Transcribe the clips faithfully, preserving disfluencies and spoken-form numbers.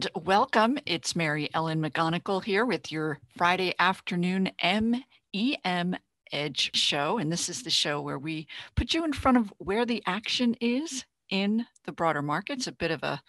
And welcome. It's Mary Ellen McGonagle here with your Friday afternoon M E M Edge show. And this is the show where we put you in front of where the action is in the broader markets. A bit of a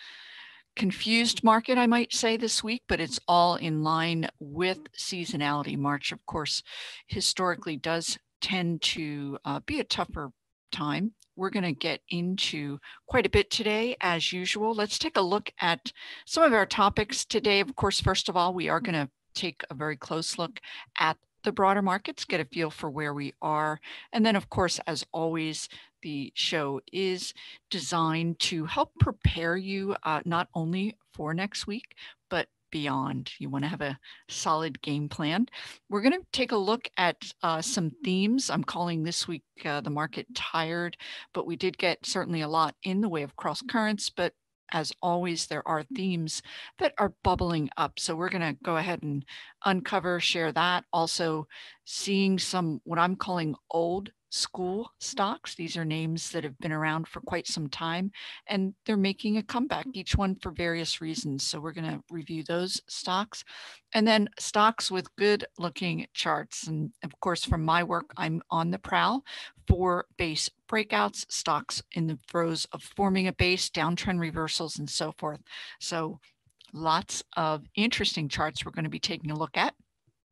confused market, I might say, this week, but it's all in line with seasonality. March, of course, historically does tend to uh, be a tougher time. We're going to get into quite a bit today, as usual. Let's take a look at some of our topics today. Of course, first of all, we are going to take a very close look at the broader markets, get a feel for where we are. And then, of course, as always, the show is designed to help prepare you uh, not only for next week, but beyond. You want to have a solid game plan. We're going to take a look at uh, some themes. I'm calling this week uh, the market tired, but we did get certainly a lot in the way of cross currents, but as always, there are themes that are bubbling up. So we're going to go ahead and uncover, share that. Also seeing some, what I'm calling old school stocks. These are names that have been around for quite some time, and they're making a comeback, each one for various reasons. So we're going to review those stocks. And then stocks with good looking charts. And of course, from my work, I'm on the prowl for base breakouts, stocks in the throes of forming a base, downtrend reversals, and so forth. So lots of interesting charts we're going to be taking a look at.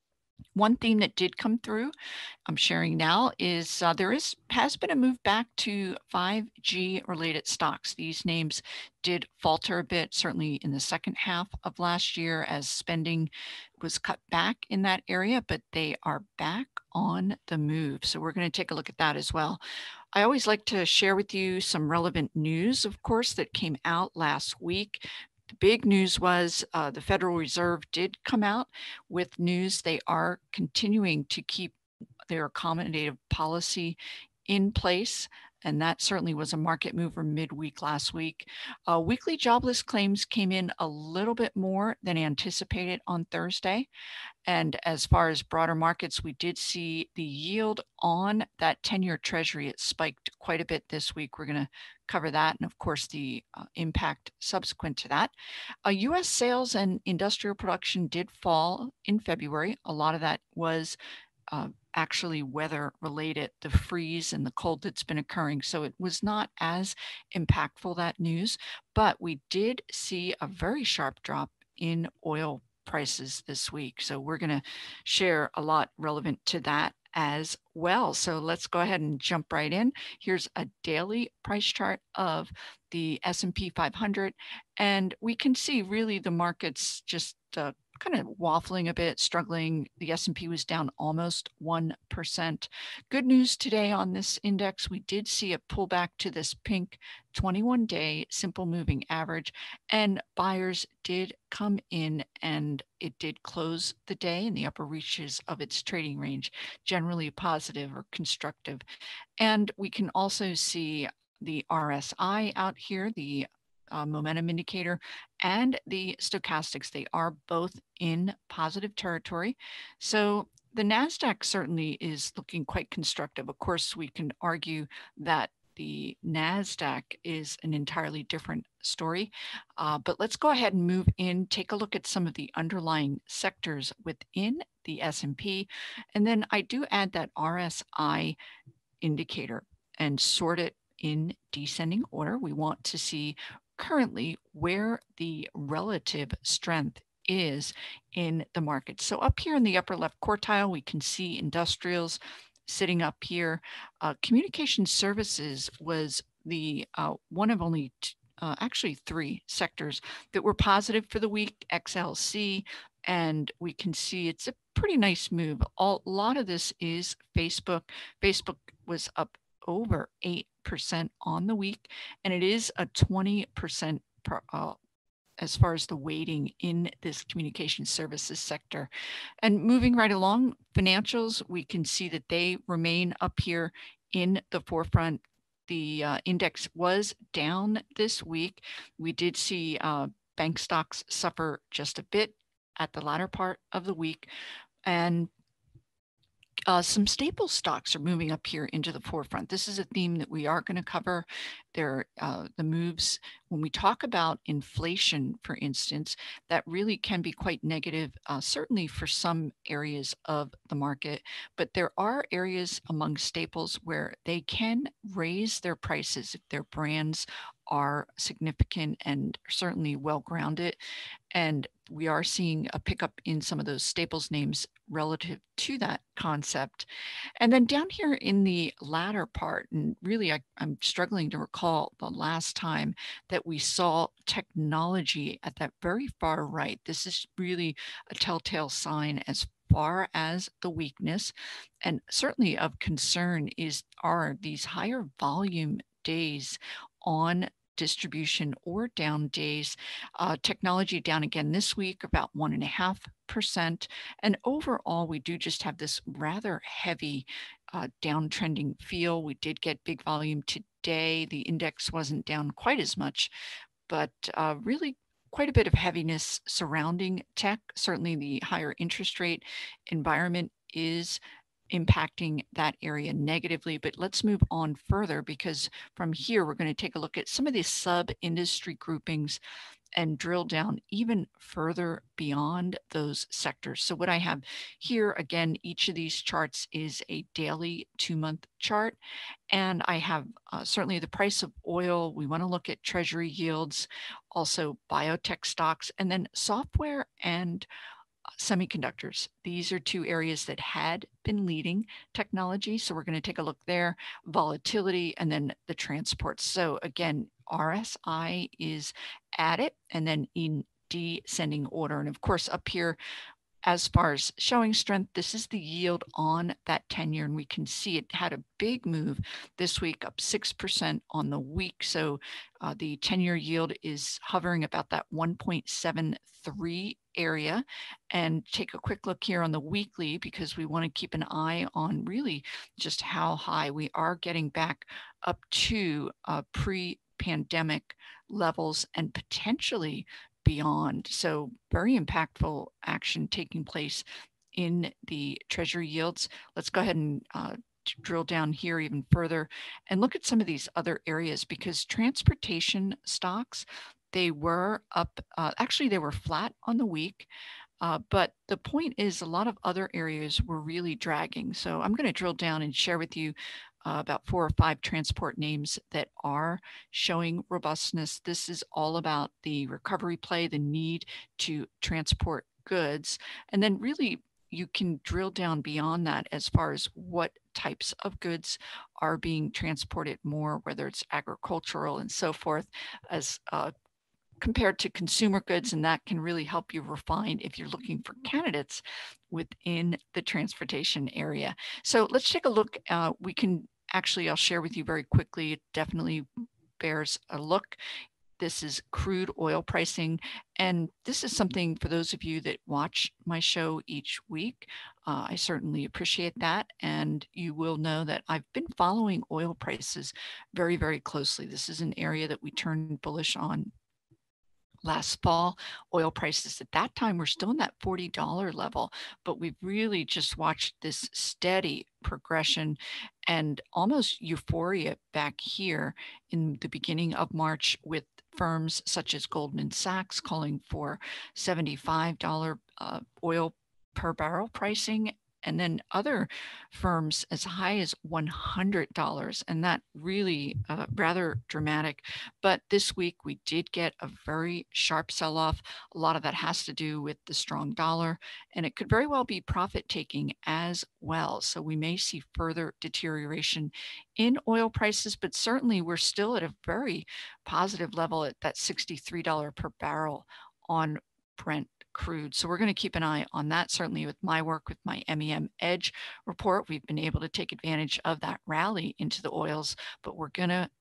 One theme that did come through, I'm sharing now, is uh, there is has been a move back to five G related stocks. These names did falter a bit, certainly in the second half of last year as spending was cut back in that area, but they are back on the move. So we're going to take a look at that as well. I always like to share with you some relevant news, of course, that came out last week. The big news was uh, the Federal Reserve did come out with news. They are continuing to keep their accommodative policy in place, and that certainly was a market mover midweek last week. Uh, weekly jobless claims came in a little bit more than anticipated on Thursday. And as far as broader markets, we did see the yield on that ten-year treasury. It spiked quite a bit this week. We're going to cover that, and of course, the uh, impact subsequent to that. Uh, U S sales and industrial production did fall in February. A lot of that was uh, actually weather related, the freeze and the cold that's been occurring. So it was not as impactful, that news, but we did see a very sharp drop in oil prices this week. So we're going to share a lot relevant to that as well. So let's go ahead and jump right in. Here's a daily price chart of the S and P five hundred, and we can see really the market's just uh, kind of waffling a bit, struggling. The S and P was down almost one percent. Good news today on this index, we did see a pullback to this pink twenty-one day simple moving average, and buyers did come in, and it did close the day in the upper reaches of its trading range, generally positive or constructive. And we can also see the R S I out here, the uh, momentum indicator, and the stochastics. They are both in positive territory. So the NASDAQ certainly is looking quite constructive. Of course, we can argue that the NASDAQ is an entirely different story, uh, but let's go ahead and move in, take a look at some of the underlying sectors within the S and P, and then I do add that R S I indicator and sort it in descending order. We want to see currently where the relative strength is in the market. So up here in the upper left quartile, we can see industrials sitting up here. Uh, communication services was the uh, one of only t- uh, actually three sectors that were positive for the week, X L C, and we can see it's a pretty nice move. All, a lot of this is Facebook. Facebook was up over eight percent on the week, and it is a twenty percent per, uh, as far as the weighting in this communication services sector. And moving right along, financials, we can see that they remain up here in the forefront. The uh, index was down this week. We did see uh, bank stocks suffer just a bit at the latter part of the week. And Uh, some staple stocks are moving up here into the forefront. This is a theme that we are going to cover. There, uh, the moves when we talk about inflation, for instance, that really can be quite negative, uh, certainly for some areas of the market. But there are areas among staples where they can raise their prices if their brands are significant and certainly well grounded. And we are seeing a pickup in some of those staples names relative to that concept. And then down here in the latter part, and really I, I'm struggling to recall the last time that we saw technology at that very far right. This is really a telltale sign as far as the weakness, and certainly of concern is are these higher volume days on distribution or down days. Uh, technology down again this week, about one and a half percent. And overall, we do just have this rather heavy uh, downtrending feel. We did get big volume today. The index wasn't down quite as much, but uh, really quite a bit of heaviness surrounding tech. Certainly the higher interest rate environment is impacting that area negatively. But let's move on further, because from here, we're going to take a look at some of these sub-industry groupings and drill down even further beyond those sectors. So what I have here, again, each of these charts is a daily two-month chart. And I have uh, certainly the price of oil. We want to look at treasury yields, also biotech stocks, and then software and semiconductors. These are two areas that had been leading technology. So we're going to take a look there, volatility, and then the transports. So again, R S I is at it and then in descending order. And of course, up here, as far as showing strength, this is the yield on that ten year, and we can see it had a big move this week, up six percent on the week. So uh, the ten year yield is hovering about that one point seven three area. And take a quick look here on the weekly, because we want to keep an eye on really just how high we are getting back up to uh, pre-pandemic levels and potentially beyond. So very impactful action taking place in the treasury yields. Let's go ahead and uh, drill down here even further and look at some of these other areas, because transportation stocks, they were up, uh, actually they were flat on the week. Uh, but the point is a lot of other areas were really dragging. So I'm going to drill down and share with you uh, about four or five transport names that are showing robustness. This is all about the recovery play, the need to transport goods. And then really you can drill down beyond that as far as what types of goods are being transported more, whether it's agricultural and so forth, as uh, compared to consumer goods, and that can really help you refine if you're looking for candidates within the transportation area. So let's take a look. Uh, we can actually, I'll share with you very quickly. It definitely bears a look. This is crude oil pricing, and this is something for those of you that watch my show each week. Uh, I certainly appreciate that, and you will know that I've been following oil prices very, very closely. This is an area that we turned bullish on last fall. Oil prices at that time were still in that forty dollar level, but we've really just watched this steady progression and almost euphoria back here in the beginning of March, with firms such as Goldman Sachs calling for seventy-five dollar uh, oil per barrel pricing, and then other firms as high as one hundred dollars, and that really uh, rather dramatic. But this week we did get a very sharp sell-off. A lot of that has to do with the strong dollar, and it could very well be profit taking as well. So we may see further deterioration in oil prices, but certainly we're still at a very positive level at that sixty-three dollar per barrel on Brent crude. So we're going to keep an eye on that. Certainly with my work with my M E M Edge report, we've been able to take advantage of that rally into the oils, but we're going to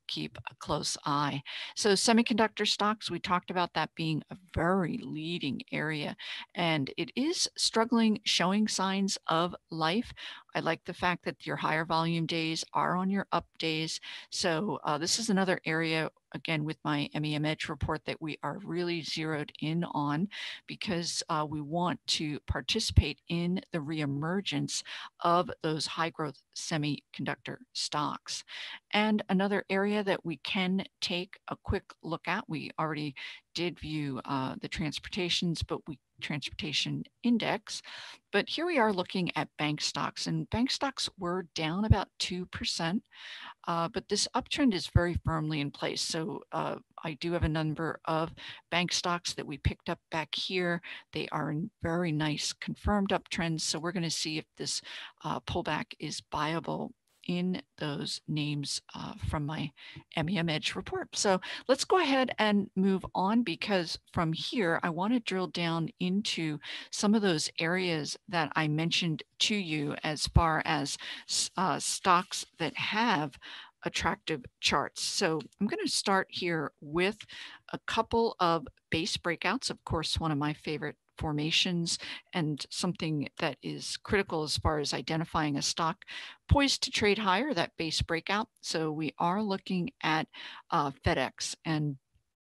keep a close eye. So semiconductor stocks, we talked about that being a very leading area, and it is struggling, showing signs of life. I like the fact that your higher volume days are on your up days. So uh, this is another area, again, with my M E M Edge report that we are really zeroed in on, because uh, we want to participate in the reemergence of those high growth semiconductor stocks. And another area that we can take a quick look at, we already did view uh, the transportations, but we transportation index. But here we are looking at bank stocks, and bank stocks were down about two percent. Uh, but this uptrend is very firmly in place. So uh, I do have a number of bank stocks that we picked up back here. They are in very nice confirmed uptrends. So we're going to see if this uh, pullback is viable in those names uh, from my M E M Edge report. So let's go ahead and move on, because from here, I want to drill down into some of those areas that I mentioned to you as far as uh, stocks that have attractive charts. So I'm going to start here with a couple of base breakouts. Of course, one of my favorite formations, and something that is critical as far as identifying a stock poised to trade higher, that base breakout. So we are looking at uh, FedEx, and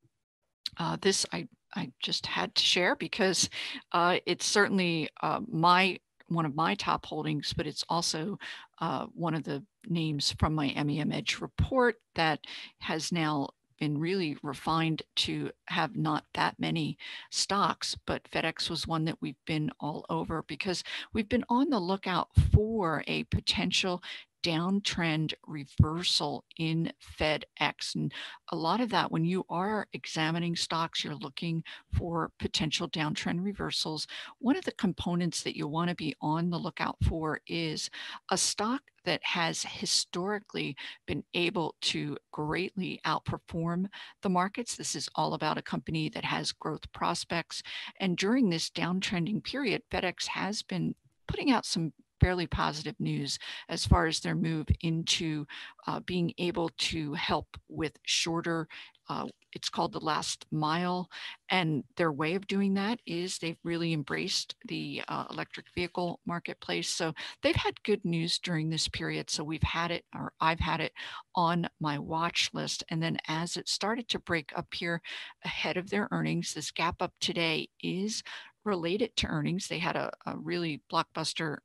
uh, this I, I just had to share because uh, it's certainly uh, my one of my top holdings, but it's also uh, one of the names from my M E M Edge report that has now been really refined to have not that many stocks, but FedEx was one that we've been all over because we've been on the lookout for a potential downtrend reversal in FedEx. And a lot of that, when you are examining stocks, you're looking for potential downtrend reversals. One of the components that you want to be on the lookout for is a stock that has historically been able to greatly outperform the markets. This is all about a company that has growth prospects. And during this downtrending period, FedEx has been putting out some fairly positive news as far as their move into uh, being able to help with shorter, uh, it's called the last mile. And their way of doing that is they've really embraced the uh, electric vehicle marketplace. So they've had good news during this period. So we've had it, or I've had it on my watch list. And then as it started to break up here ahead of their earnings, this gap up today is related to earnings. They had a, a really blockbuster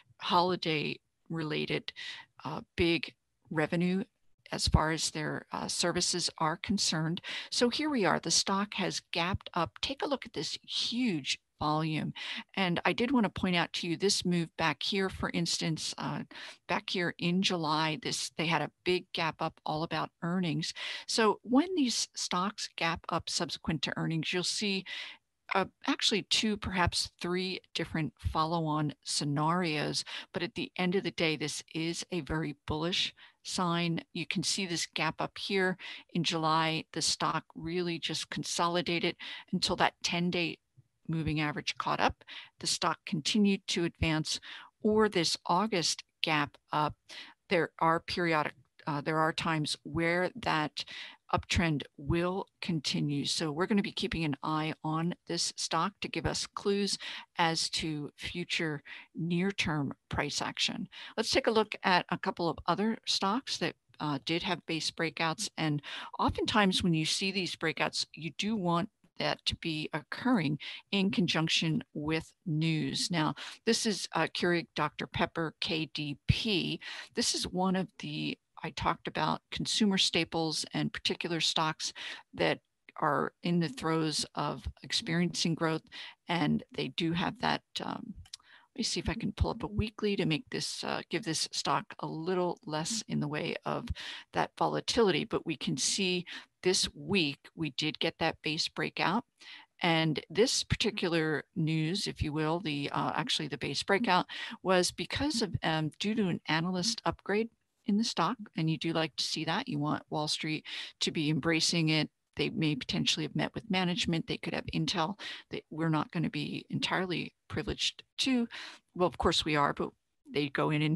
holiday related uh, big revenue as far as their uh, services are concerned. So here we are, the stock has gapped up. Take a look at this huge volume. And I did want to point out to you this move back here, for instance, uh, back here in July, this they had a big gap up all about earnings. So when these stocks gap up subsequent to earnings, you'll see Uh, actually two, perhaps three different follow-on scenarios. But at the end of the day, this is a very bullish sign. You can see this gap up here in July. The stock really just consolidated until that ten-day moving average caught up. The stock continued to advance, or this August gap up. There are periodic, uh, there are times where that uptrend will continue. So we're going to be keeping an eye on this stock to give us clues as to future near-term price action. Let's take a look at a couple of other stocks that uh, did have base breakouts. And oftentimes when you see these breakouts, you do want that to be occurring in conjunction with news. Now, this is uh, Keurig Doctor Pepper, K D P. This is one of the I talked about consumer staples and particular stocks that are in the throes of experiencing growth, and they do have that. Um, let me see if I can pull up a weekly to make this, uh, give this stock a little less in the way of that volatility. But we can see this week we did get that base breakout. And this particular news, if you will, the uh, actually the base breakout was because of um, due to an analyst upgrade in the stock, and you do like to see that. You want Wall Street to be embracing it. They may potentially have met with management. They could have intel that we're not going to be entirely privileged to. Well, of course we are, but they go in and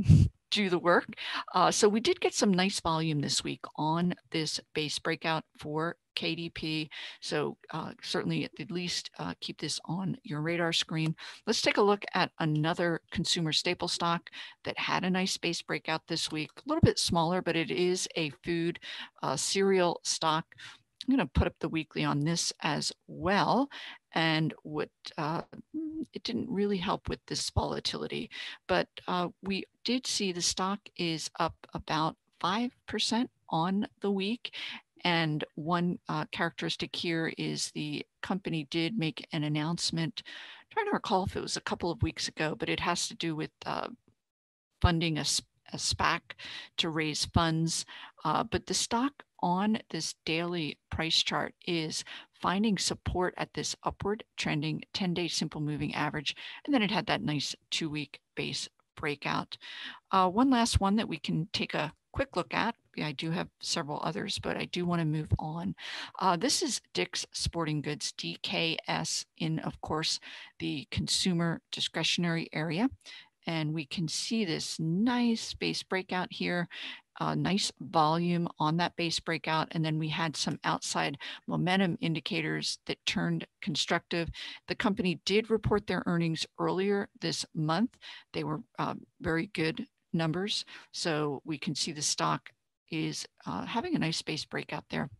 do the work. Uh, so we did get some nice volume this week on this base breakout for K D P. So uh, certainly at the least uh, keep this on your radar screen. Let's take a look at another consumer staple stock that had a nice base breakout this week. A little bit smaller, but it is a food uh, cereal stock. I'm going to put up the weekly on this as well. And what uh, it didn't really help with this volatility, but uh, we did see the stock is up about five percent on the week. And one uh, characteristic here is the company did make an announcement. I'm trying to recall if it was a couple of weeks ago, but it has to do with uh, funding a, a SPAC to raise funds. Uh, but the stock on this daily price chart is finding support at this upward trending ten-day simple moving average. And then it had that nice two-week base breakout. Uh, one last one that we can take a quick look at. Yeah, I do have several others, but I do want to move on. Uh, this is Dick's Sporting Goods, D K S, in, of course, the consumer discretionary area. And we can see this nice base breakout here, uh, nice volume on that base breakout. And then we had some outside momentum indicators that turned constructive. The company did report their earnings earlier this month. They were uh, very good numbers. So we can see the stock is uh, having a nice base breakout there.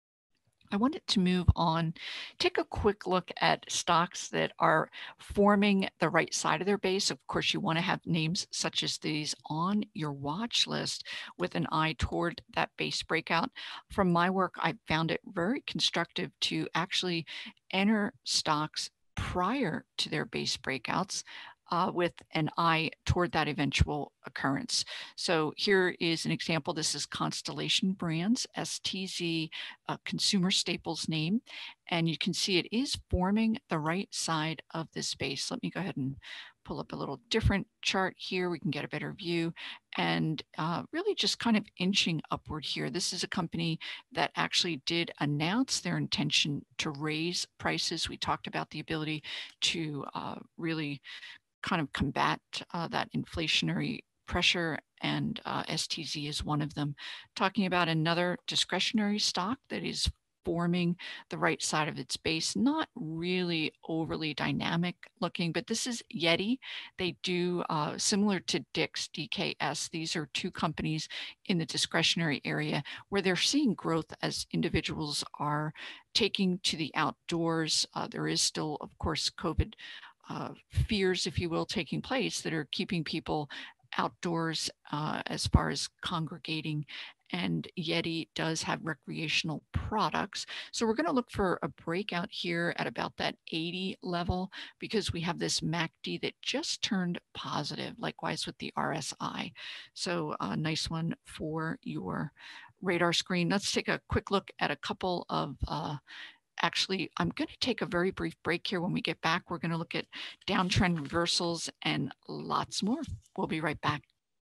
I wanted to move on, take a quick look at stocks that are forming the right side of their base. Of course, you want to have names such as these on your watch list with an eye toward that base breakout. From my work, I found it very constructive to actually enter stocks prior to their base breakouts. Uh, with an eye toward that eventual occurrence. So here is an example. This is Constellation Brands, S T Z, a consumer staples name. And you can see it is forming the right side of this space. Let me go ahead and pull up a little different chart here. We can get a better view and uh, really just kind of inching upward here. This is a company that actually did announce their intention to raise prices. We talked about the ability to uh, really kind of combat uh, that inflationary pressure, and uh, S T Z is one of them. Talking about another discretionary stock that is forming the right side of its base, not really overly dynamic looking, but this is Yeti. They do, uh, similar to Dick's, D K S, these are two companies in the discretionary area where they're seeing growth as individuals are taking to the outdoors. Uh, there is still, of course, COVID Uh, fears, if you will, taking place that are keeping people outdoors uh, as far as congregating. And Yeti does have recreational products. So we're going to look for a breakout here at about that eighty level because we have this M A C D that just turned positive, likewise with the R S I. So a nice one for your radar screen. Let's take a quick look at a couple of uh, Actually, I'm going to take a very brief break here. When we get back, we're going to look at downtrend reversals and lots more. We'll be right back.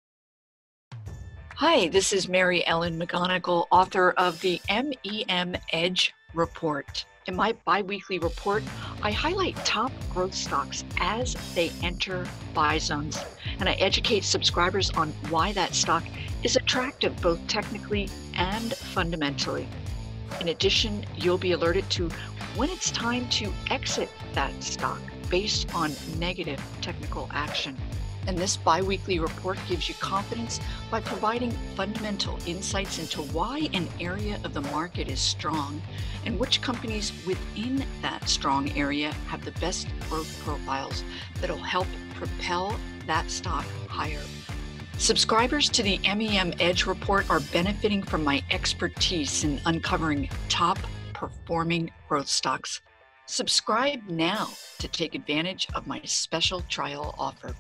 Hi, this is Mary Ellen McGonagle, author of the M E M Edge Report. In my biweekly report, I highlight top growth stocks as they enter buy zones, and I educate subscribers on why that stock is attractive both technically and fundamentally. In addition, you'll be alerted to when it's time to exit that stock based on negative technical action. And this biweekly report gives you confidence by providing fundamental insights into why an area of the market is strong and which companies within that strong area have the best growth profiles that'll help propel that stock higher. Subscribers to the M E M Edge Report are benefiting from my expertise in uncovering top performing growth stocks. Subscribe now to take advantage of my special trial offer.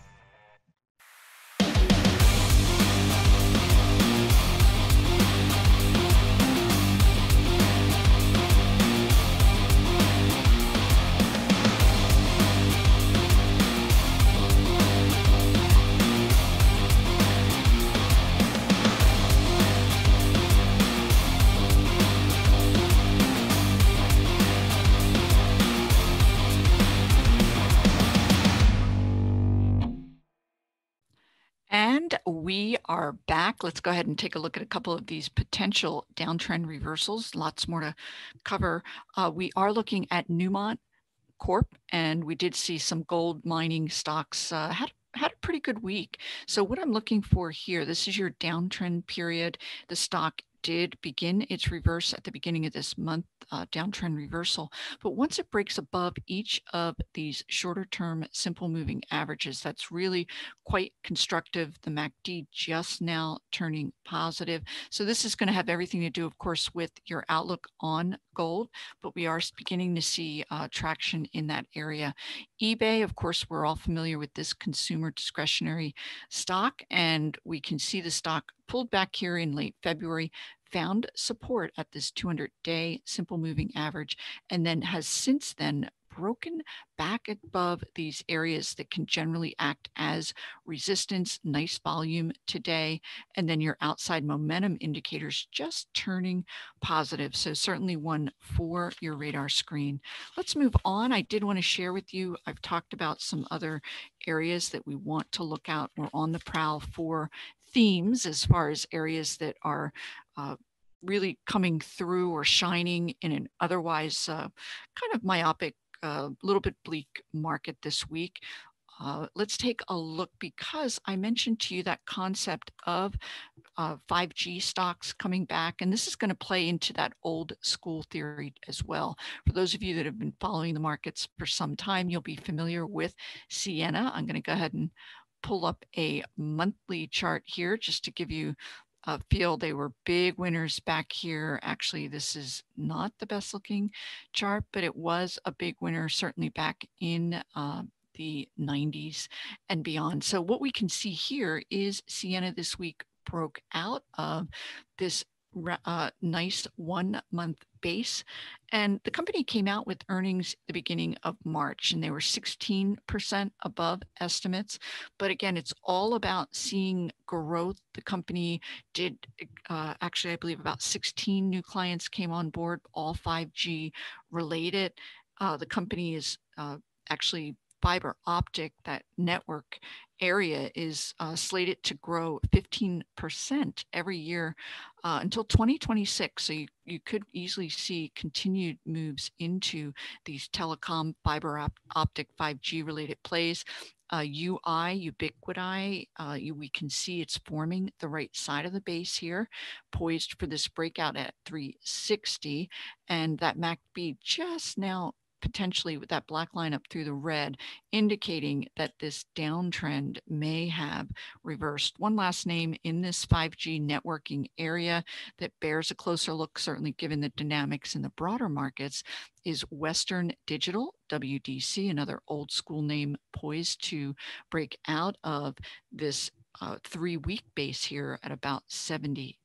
We are back. Let's go ahead and take a look at a couple of these potential downtrend reversals. Lots more to cover. Uh, we are looking at Newmont Corp, and we did see some gold mining stocks uh, had had a pretty good week. So what I'm looking for here, this is your downtrend period. The stock did begin its reverse at the beginning of this month, uh, downtrend reversal. But once it breaks above each of these shorter term simple moving averages, that's really quite constructive. The M A C D just now turning positive. So this is going to have everything to do, of course, with your outlook on gold, but we are beginning to see uh, traction in that area. eBay, of course, we're all familiar with this consumer discretionary stock, and we can see the stock pulled back here in late February, found support at this two hundred day simple moving average, and then has since then broken back above these areas that can generally act as resistance. Nice volume today, and then your outside momentum indicators just turning positive. So certainly one for your radar screen. Let's move on. I did want to share with you, I've talked about some other areas that we want to look out. We're on the prowl for themes as far as areas that are uh, really coming through or shining in an otherwise uh, kind of myopic, a uh, little bit bleak market this week. Uh, let's take a look, because I mentioned to you that concept of uh, five G stocks coming back, and this is going to play into that old school theory as well. For those of you that have been following the markets for some time, you'll be familiar with Sienna. I'm going to go ahead and pull up a monthly chart here just to give you a feel. They were big winners back here. Actually, this is not the best looking chart, but it was a big winner certainly back in uh, the nineties and beyond. So what we can see here is Sienna this week broke out of this uh, nice one month base, and the company came out with earnings the beginning of March, and they were sixteen percent above estimates. But again, it's all about seeing growth. The company did uh, actually, I believe, about sixteen new clients came on board, all five G related. Uh, the company is uh, actually fiber optic, that network area is uh, slated to grow fifteen percent every year uh, until twenty twenty-six. So you, you could easily see continued moves into these telecom, fiber op optic, five G related plays. Uh, U I, Ubiquiti, uh, you, we can see it's forming the right side of the base here, poised for this breakout at three sixty. And that M A C D just now potentially with that black line up through the red, indicating that this downtrend may have reversed. One last name in this five G networking area that bears a closer look, certainly given the dynamics in the broader markets, is Western Digital, W D C, another old school name poised to break out of this uh, three-week base here at about seventy.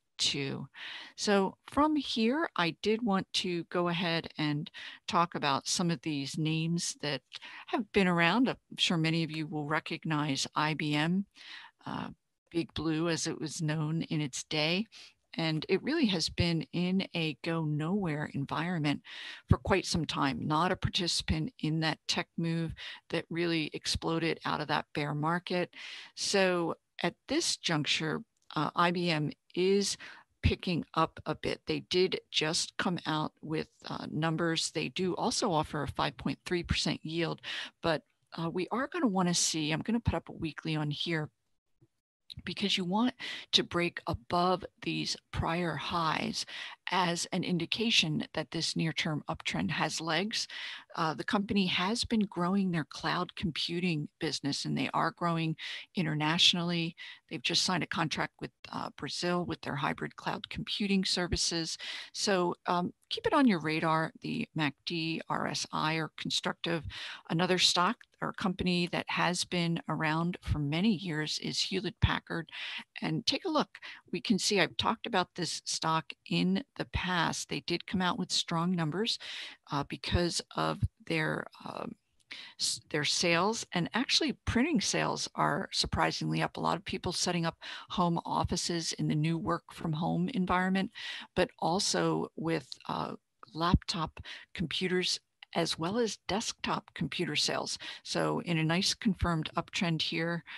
So from here, I did want to go ahead and talk about some of these names that have been around. I'm sure many of you will recognize I B M, uh, Big Blue as it was known in its day. And it really has been in a go nowhere environment for quite some time, not a participant in that tech move that really exploded out of that bear market. So at this juncture, uh, I B M is picking up a bit. They did just come out with uh, numbers. They do also offer a five point three percent yield, but uh, we are going to want to see, I'm going to put up a weekly on here, because you want to break above these prior highs as an indication that this near-term uptrend has legs. Uh, the company has been growing their cloud computing business, and they are growing internationally. They've just signed a contract with uh, Brazil with their hybrid cloud computing services. So um, keep it on your radar. The M A C D, R S I are constructive. Another stock or company that has been around for many years is Hewlett Packard. And take a look. We can see I've talked about this stock in the past. They did come out with strong numbers uh, because of their um, their sales, and actually printing sales are surprisingly up. A lot of people setting up home offices in the new work from home environment, but also with uh, laptop computers as well as desktop computer sales. So in a nice confirmed uptrend here,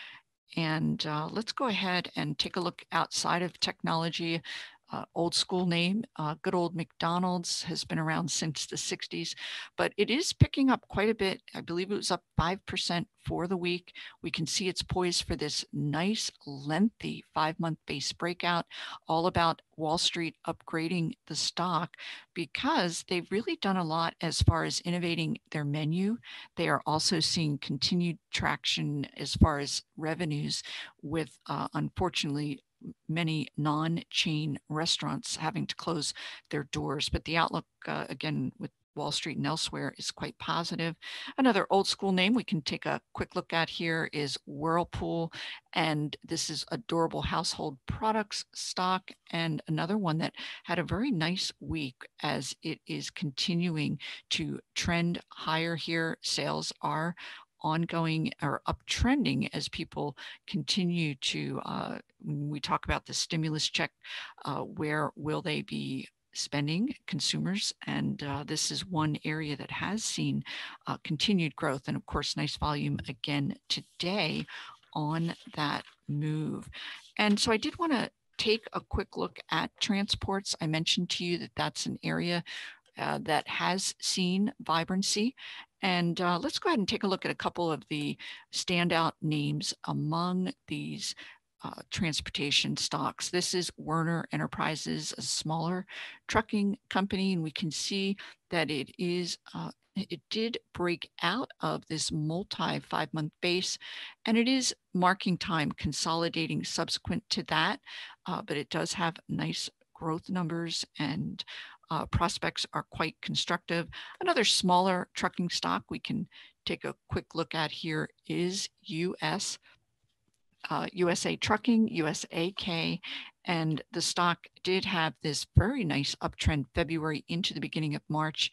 And uh, let's go ahead and take a look outside of technology. Uh, old school name, uh, good old McDonald's has been around since the sixties, but it is picking up quite a bit. I believe it was up five percent for the week. We can see it's poised for this nice, lengthy five-month base breakout, all about Wall Street upgrading the stock because they've really done a lot as far as innovating their menu. They are also seeing continued traction as far as revenues with, uh, unfortunately, many non-chain restaurants having to close their doors. But the outlook, uh, again, with Wall Street and elsewhere is quite positive. Another old school name we can take a quick look at here is Whirlpool. And this is a durable household products stock, and another one that had a very nice week as it is continuing to trend higher here. Sales are ongoing or uptrending as people continue to, uh, when we talk about the stimulus check, uh, where will they be spending, consumers? And uh, this is one area that has seen uh, continued growth. And of course, nice volume again today on that move. And so I did want to take a quick look at transports. I mentioned to you that that's an area uh, that has seen vibrancy. And uh, let's go ahead and take a look at a couple of the standout names among these uh, transportation stocks. This is Werner Enterprises, a smaller trucking company, and we can see that it is uh, it did break out of this multi five month base, and it is marking time consolidating subsequent to that, uh, but it does have nice growth numbers and uh, prospects are quite constructive. Another smaller trucking stock we can take a quick look at here is U S. Uh, U S A Trucking, U S A K, and the stock did have this very nice uptrend February into the beginning of March.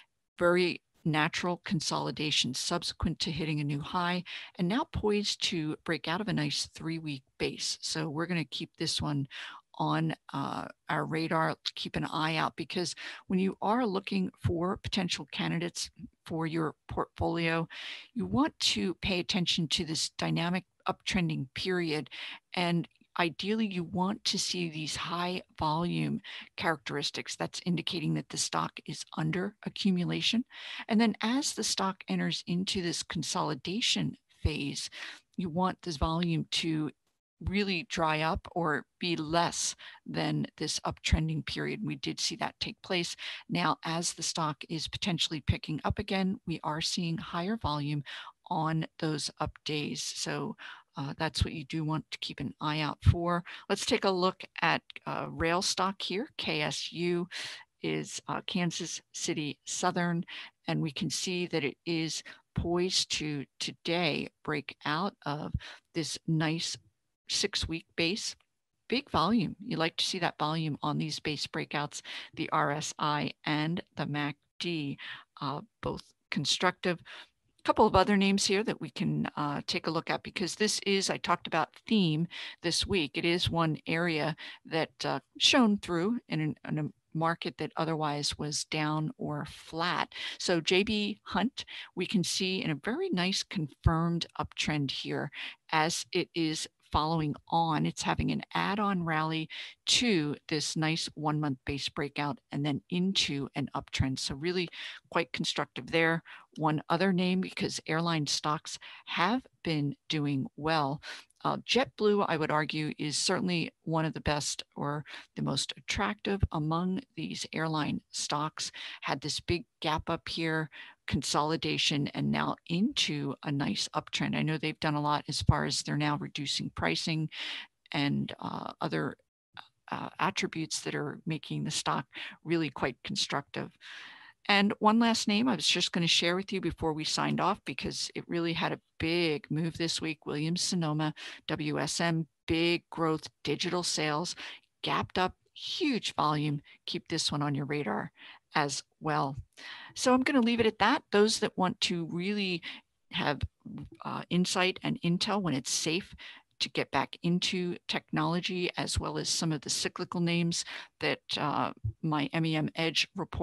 Very natural consolidation subsequent to hitting a new high, and now poised to break out of a nice three-week base. So we're going to keep this one on uh, our radar, keep an eye out, because when you are looking for potential candidates for your portfolio, you want to pay attention to this dynamic uptrending period. And ideally, you want to see these high volume characteristics. That's indicating that the stock is under accumulation. And then as the stock enters into this consolidation phase, you want this volume to really dry up or be less than this uptrending period. We did see that take place. Now, as the stock is potentially picking up again, we are seeing higher volume on those up days. So uh, that's what you do want to keep an eye out for. Let's take a look at uh, rail stock here. K S U is uh, Kansas City Southern, and we can see that it is poised to today break out of this nice six-week base. Big volume. You like to see that volume on these base breakouts, the R S I and the M A C D, uh, both constructive. A couple of other names here that we can uh, take a look at, because this is, I talked about theme this week. It is one area that uh, shone through in, an, in a market that otherwise was down or flat. So J B Hunt, we can see in a very nice confirmed uptrend here as it is following on. It's having an add-on rally to this nice one-month base breakout and then into an uptrend. So really quite constructive there. One other name, because airline stocks have been doing well. Uh, JetBlue, I would argue, is certainly one of the best or the most attractive among these airline stocks. Had this big gap up here, consolidation, and now into a nice uptrend. I know they've done a lot as far as they're now reducing pricing and uh, other uh, attributes that are making the stock really quite constructive. And one last name I was just going to share with you before we signed off, because it really had a big move this week. Williams-Sonoma, W S M, big growth, digital sales, gapped up, huge volume. Keep this one on your radar as well. So I'm going to leave it at that. Those that want to really have uh, insight and intel when it's safe to get back into technology, as well as some of the cyclical names that uh, my M E M Edge report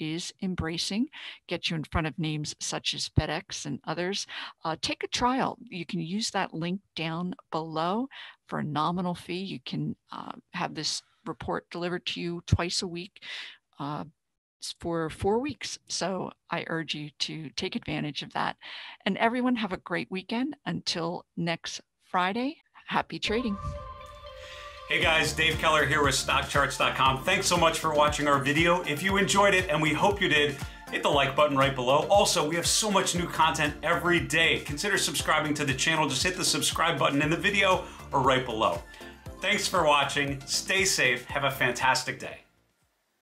is embracing, get you in front of names such as FedEx and others. Uh, take a trial. You can use that link down below for a nominal fee. You can uh, have this report delivered to you twice a week uh, for four weeks. So I urge you to take advantage of that. And everyone have a great weekend. Until next Friday, happy trading. Hey guys, Dave Keller here with stock charts dot com. Thanks so much for watching our video. If you enjoyed it, and we hope you did, hit the like button right below. Also, we have so much new content every day. Consider subscribing to the channel. Just hit the subscribe button in the video or right below. Thanks for watching. Stay safe. Have a fantastic day.